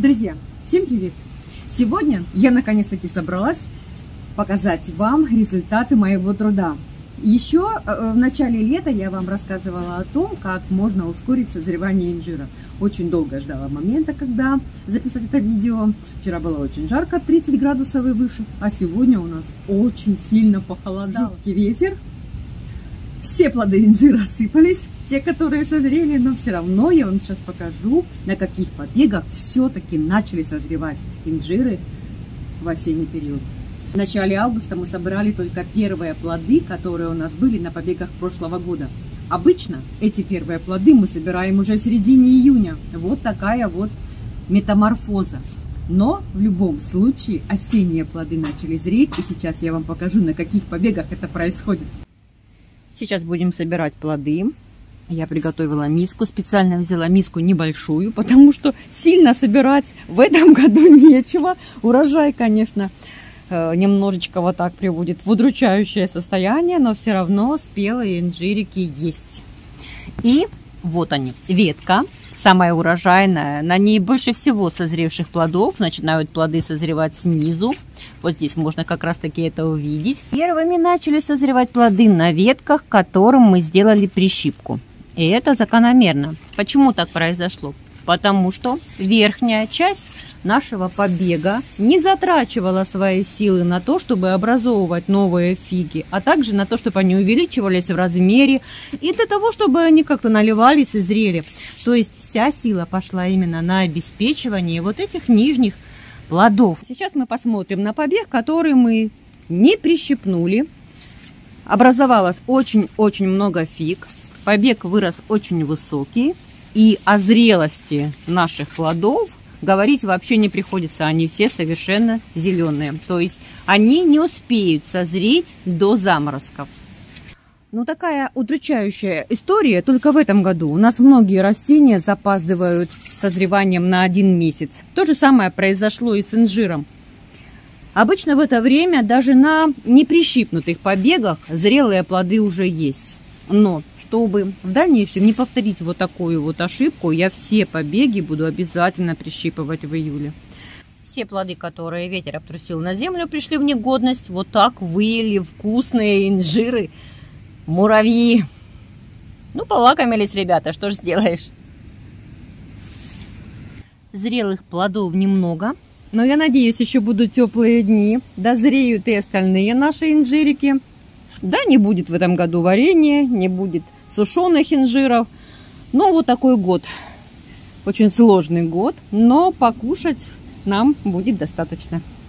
Друзья, всем привет! Сегодня я наконец-таки собралась показать вам результаты моего труда. Еще в начале лета я вам рассказывала о том, как можно ускорить созревание инжира. Очень долго ждала момента, когда записать это видео. Вчера было очень жарко, 30 градусов и выше, а сегодня у нас очень сильно похолодало. Жуткий ветер. Все плоды инжира осыпались, те, которые созрели, но все равно я вам сейчас покажу, на каких побегах все-таки начали созревать инжиры в осенний период. В начале августа мы собрали только первые плоды, которые у нас были на побегах прошлого года. Обычно эти первые плоды мы собираем уже в середине июня. Вот такая вот метаморфоза. Но в любом случае осенние плоды начали зреть, и сейчас я вам покажу, на каких побегах это происходит. Сейчас будем собирать плоды. Я приготовила миску, специально взяла миску небольшую, потому что сильно собирать в этом году нечего. Урожай, конечно, немножечко вот так приводит в удручающее состояние, но все равно спелые инжирики есть. И вот они, ветка, самая урожайная, на ней больше всего созревших плодов, начинают плоды созревать снизу. Вот здесь можно как раз таки это увидеть. Первыми начали созревать плоды на ветках, которым мы сделали прищипку. И это закономерно. Почему так произошло? Потому что верхняя часть нашего побега не затрачивала свои силы на то, чтобы образовывать новые фиги, а также на то, чтобы они увеличивались в размере и для того, чтобы они как-то наливались и зрели. То есть вся сила пошла именно на обеспечивание вот этих нижних плодов. Сейчас мы посмотрим на побег, который мы не прищипнули. Образовалось очень-очень много фиг. Побег вырос очень высокий. И о зрелости наших плодов говорить вообще не приходится. Они все совершенно зеленые. То есть они не успеют созреть до заморозков. Ну, такая удручающая история только в этом году. У нас многие растения запаздывают с созреванием на 1 месяц. То же самое произошло и с инжиром. Обычно в это время даже на неприщипнутых побегах зрелые плоды уже есть. Но чтобы в дальнейшем не повторить вот такую вот ошибку, я все побеги буду обязательно прищипывать в июле. Все плоды, которые ветер обтрусил на землю, пришли в негодность. Вот так выели вкусные инжиры муравьи. Ну, полакомились ребята, что ж сделаешь. Зрелых плодов немного, но я надеюсь, еще будут теплые дни. Дозреют и остальные наши инжирики. Да, не будет в этом году варенья, не будет сушеных инжиров. Но вот такой год. Очень сложный год, но покушать нам будет достаточно.